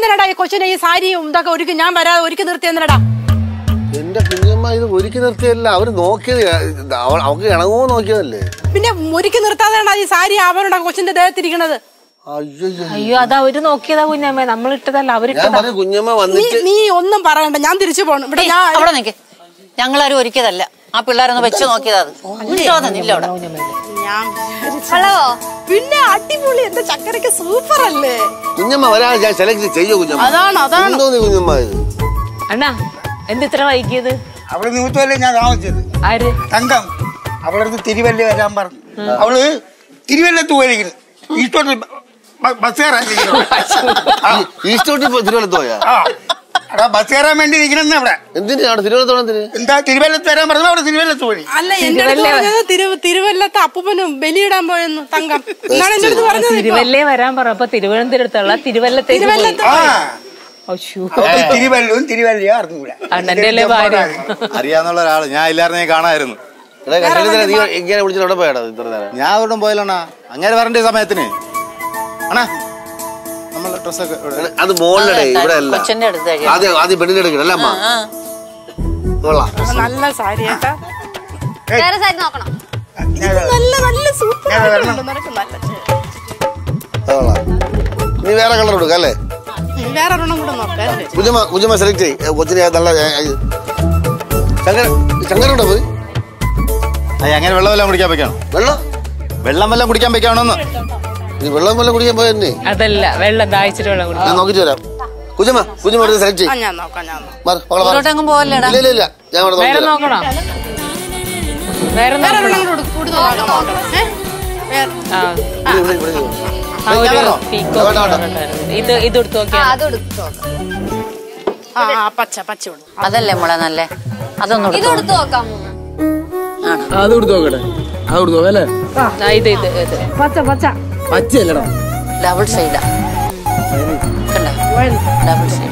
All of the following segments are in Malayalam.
എന്തിനാടാ ഈ കൊച്ചിനെ ഈ സാരിയും ഇതൊക്കെ ഒരുക്കി ഞാൻ വരാതെ ഒരുക്കി നിർത്തി എന്തിനാടാ? എന്റെ കുഞ്ഞമ്മ ഇത് ഒരുക്കി നിർത്തിയല്ല, അവര് നോക്കിയത് അവക്ക് ഇണങ്ങോ നോക്കിയതല്ലേ. പിന്നെ ഒരുക്കി നിർത്താതെയാണ് ഈ സാരി അവരുടെ കൊച്ചിന്റെ ദേഹത്തിരിക്കണത്. അയ്യോ അത് അവര് നോക്കിയതാ കുഞ്ഞമ്മ, നമ്മൾ ഇട്ടതല്ല അവരിട്ടതാ. കുഞ്ഞമ്മ വന്നിട്ട് നീ ഒന്നും പറയണ്ട, ഞാൻ തിരിച്ചു പോകണം. ഇവിടെ അവിടെ നിൽക്ക്, ഞങ്ങളാരും ഒരുക്കിയതല്ല, ആ പിള്ളേരൊന്ന് വെച്ച് നോക്കിയതാ. ഹലോ, പിന്നെ അടിപൊളി, എന്റെ ചക്കരക്ക് സൂപ്പർ അല്ലേ? കുഞ്ഞമ്മ വരാ, ഞാൻ സെലക്ട് ചെയ്യോ കുഞ്ഞമ്മ. അതാണ് കുഞ്ഞമ്മ ഇത് അണ്ണാ എന്ത് ഇത്ര വൈകിയത്? അവള് നിമിത്തമല്ലേ ഞാൻ താമസിച്ചത്. ആര്? തങ്കം അവളടുത്ത് തിരുവല്ല വരാൻ പറഞ്ഞു. അവള് തിരുവല്ലത്ത് പോയിരിക്കുന്നു. ഈസ്റ്റോട്ട് ബസ് കയറാൻ ഈസ്റ്റോട്ട് തിരുവല്ലത്ത് പോയാ? ബസ് കയറാൻ വേണ്ടി ഇരിക്കണെന്ന് അവിടെ. എന്തിനാണ് തിരുവല്ലത്തോളം? എന്താ തിരുവല്ലത്ത് വരാൻ പറഞ്ഞു, അവിടെ തിരുവല്ലത്ത് പോയി. അല്ല, തിരുവല്ലത്ത് അപ്പൂപ്പനും ബലിയിടാൻ പോയെന്ന് തങ്കം എന്നാണ് എന്റെ അടുത്ത് പറഞ്ഞത്. തിരുവല്ലേ വരാൻ പറ, അപ്പൊ തിരുവനന്തപുരത്തുള്ള തിരുവല്ലത്തേക്ക് തിരുവല്ലവും തിരുവല്ലയോ അറിഞ്ഞൂല. അണ്ണന്റെ അല്ലേ ഭാര്യ? അറിയാന്നുള്ള ഒരാള് ഞാൻ ഇല്ലായിരുന്നു, ഞാൻ കാണായിരുന്നു. ഇങ്ങനെ വിളിച്ചിട്ട് എവിടെ പോയാടാ ഇത്ര നേരം? ഞാൻ അവിടെ പോയല്ലോണ്ണാ, അങ്ങനെ വരണ്ടേ സമയത്തിന്. അണ്ണാ നമ്മളെ ഡ്രസ്സൊക്കെ അത് മോളിലേ, ഇവിടെ അല്ല. ആദ്യം പെണ്ണിന്റെ എടുക്കണല്ലേ അമ്മ? നല്ല സാരി കേട്ടാ, വേറെ സാരി നോക്കണം. നല്ല സൂപ്പർ. നീ വേറെ കളർ കൊടുക്കാം അല്ലേ? വേറെ ഒരെണ്ണം കൂടെ നോക്കാം. കുഞ്ഞമ്മ സെലക്ട് ചെയ്യ് കൊച്ചിനെ. നല്ല ചങ്ങനുണ്ടോ പോയി? അങ്ങനെ വെള്ളം വല്ലതും കുടിക്കാൻ വെക്കണം. വെള്ളം വല്ലതും കുടിക്കാൻ വെക്കാണോന്ന്? നീ വെള്ളം വല്ലതും കുടിക്കാൻ പോയെന്നെ? അതല്ല, വെള്ളം ദാഹിച്ചിട്ട് വെള്ളം കുടിക്കാം. ഞാൻ നോക്കിട്ട് വരാം. കുഞ്ഞമ്മ സെലക്ട് ചെയ്യ്. ഞാൻ നോക്കാം. ഇല്ല, ഞാൻ വേറെ നോക്കണോ? വേറെ ഇത് എടുത്തു നോക്കിയാ പച്ച അതല്ലേ മോളെ നല്ല, അതൊന്നും ഇത് എടുത്തു നോക്കാം. അത് കൊടുത്തു നോക്കട്ടെ, അത് കൊടുത്തു നോക്കല്ലേ? ഇത് പച്ചല്ലടാ, ഡബിൾ സൈഡാ, ഡബിൾ സൈഡാ.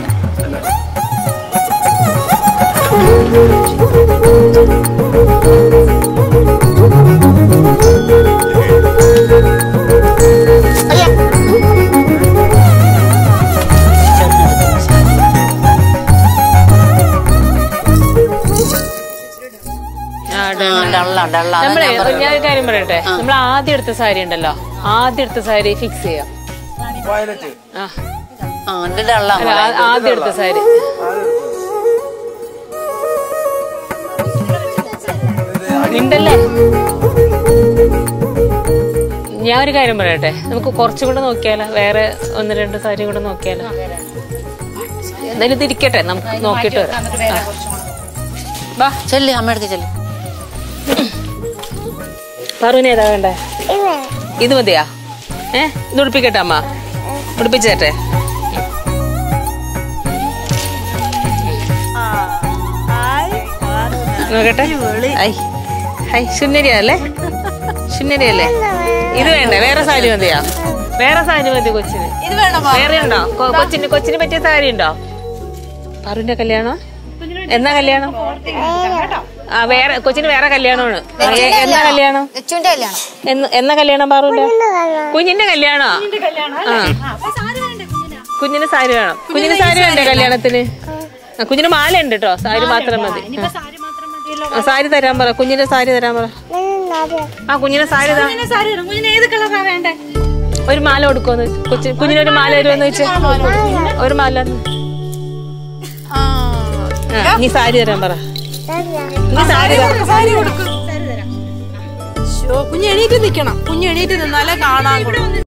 നമ്മളെ ഞാൻ ഒരു കാര്യം പറയട്ടെ, നമ്മൾ ആദ്യം എടുത്ത സാരി ഉണ്ടല്ലോ, ആദ്യം എടുത്ത സാരി ഫിക്സ് ചെയ്യാം. ആദ്യം എടുത്ത സാരി ഉണ്ടല്ലേ. ഞാൻ ഒരു കാര്യം പറയട്ടെ, നമുക്ക് കുറച്ചും കൂടെ നോക്കിയാലോ? വേറെ 1-2 സാരി കൂടെ നോക്കിയാലോ? എന്തായാലും ഇതിരിക്കട്ടെ, നമുക്ക് നോക്കിട്ട് വരാം. വാ ചെല്ല്, അമ്മയടുത്ത് ചെല്ല്. പറൂന് ഏതാ വേണ്ടേ? ഇത് മതിയാ? ഇത് ഉടുപ്പിക്കട്ടെ അമ്മ? ഉടുപ്പിച്ചേട്ടെ. നോക്കട്ടെ. ശുന്നരിയല്ലേ? ശുന്നരിയല്ലേ? ഇത് വേണ്ടേ? വേറെ സാരി മതിയാ? വേറെ സാരി മതി കൊച്ചിന്. വേറെ ഉണ്ടോ? കൊച്ചിന് പറ്റിയ സാരി ഉണ്ടോ? പറൂന്റെ കല്യാണം എന്നാ? കല്യാണം വേറെ കൊച്ചിന് വേറെ കല്യാണമാണ്. എന്നാ കല്യാണം? എന്നാ കല്യാണം പാറൂന്റെ? കുഞ്ഞിന്റെ കല്യാണോ? കുഞ്ഞിന് സാരി വേണം. കുഞ്ഞിന് സാരി വേണ്ടേ കല്യാണത്തിന്? കുഞ്ഞിന് മാല ഉണ്ട് കേട്ടോ, സാരി മാത്രം മതി. സാരി തരാൻ പറ, കുഞ്ഞിന്റെ സാരി തരാൻ പറ. കുഞ്ഞിന്റെ സാരി ഒരു മാല കൊടുക്കുമെന്ന്, കുഞ്ഞിനൊരു മാല തരുമെന്ന് വെച്ചാൽ ഒരു മാല. നീ സാരി തരാൻ പറ. കുഞ്ഞ് എണീറ്റ് നിക്കണം, കുഞ്ഞ് എണീറ്റ് നിന്നാലേ കാണാൻ.